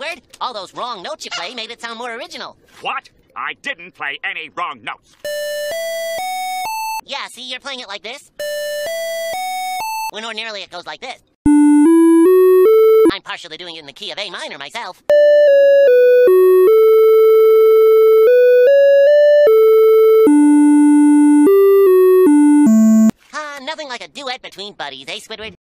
Squidward. All those wrong notes you play made it sound more original. What? I didn't play any wrong notes. Yeah, see, you're playing it like this. When ordinarily it goes like this. I'm partial to doing it in the key of A minor myself. Nothing like a duet between buddies, eh, Squidward?